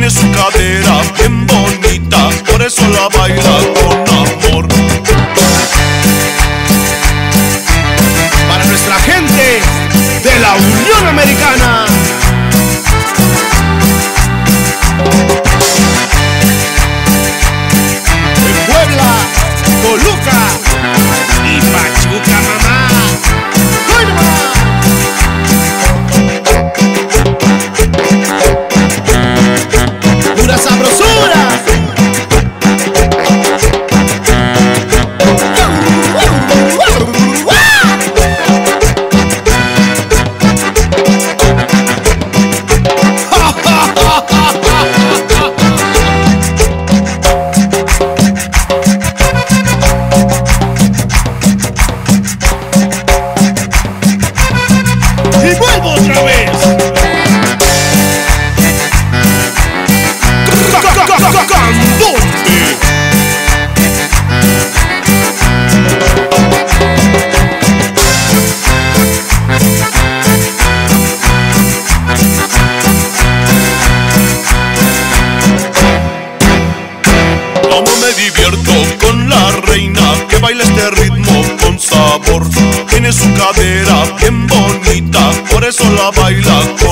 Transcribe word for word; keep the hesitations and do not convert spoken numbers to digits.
tiene su cadera bien bonita, por eso la baila con amor. Para nuestra gente de la Unión Americana. En Puebla, Toluca y Pachuca, mamá. ¡Ay, mamá! ¡Pura sabrosura! ¡Y vuelvo otra vez! ¡Candonte! Cómo me divierto con la reina que baila este ritmo con sabor. Tiene su cadera bien bonita, por eso la baila